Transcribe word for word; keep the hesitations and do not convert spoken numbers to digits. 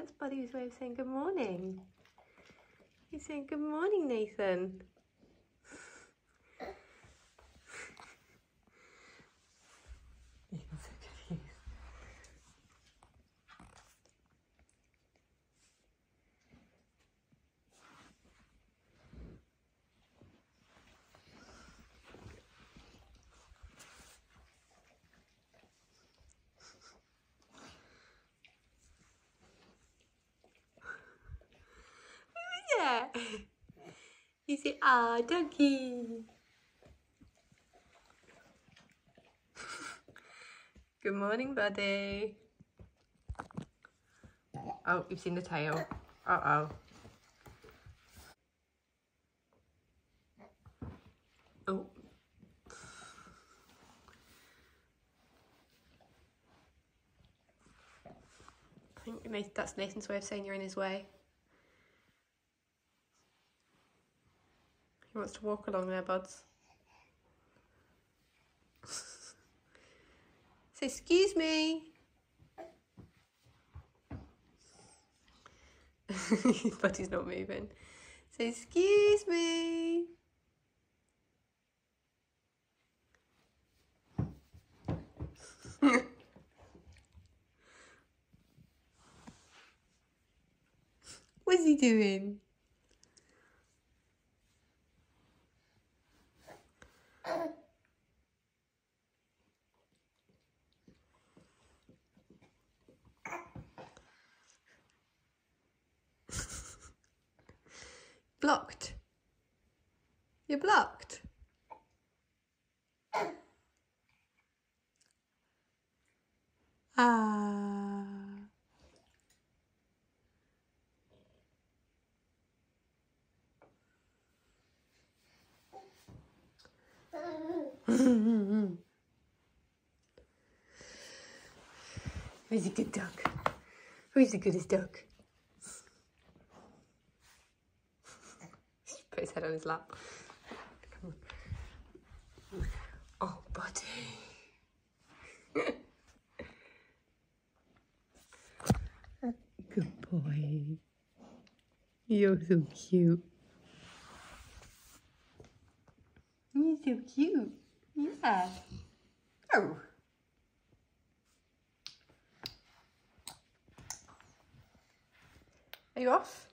That's Buddy's way of saying good morning. He's saying good morning, Nathan. Nathan's so confused. Yeah. You say, ah, donkey. Good morning, Buddy. Oh, you've seen the tail. Uh-oh. Oh. I think that's Nathan's way of saying you're in his way. He wants to walk along there, buds. Say, excuse me. Buddy's not moving. Say, excuse me. What's he doing? Blocked. You're blocked. Ah. Who's a good dog? Who's the goodest dog? Put his head on his lap. Come on. Oh, Buddy. Good boy. You're so cute. You're so cute. Yeah. Oh. Are you off?